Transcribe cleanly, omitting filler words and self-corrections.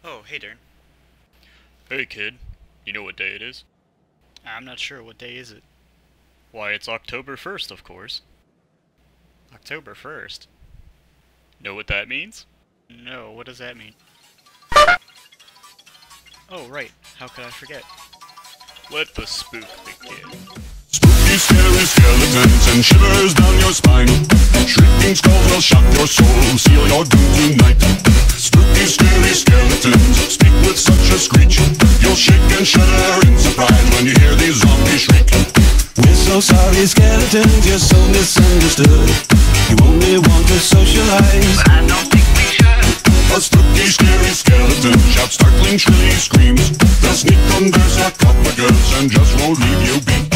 Oh, hey Darren. Hey kid, you know what day it is? I'm not sure. What day is it? Why, it's October 1st, of course. October 1st? Know what that means? No, what does that mean? Oh, right. How could I forget? Let the spook begin. Spooky, scary skeletons and shivers down your spine. Shrieking skulls will shock your soul, seal your doom tonight. Spooky, scary skeletons speak with such a screech. You'll shake and shudder in surprise when you hear these zombies shriek. We're so sorry, skeletons, you're so misunderstood. You only want to socialize, but I don't think we should. A spooky, scary skeleton shouts startling, shrilly screams. They'll sneak under sarcophagus and just won't leave you be.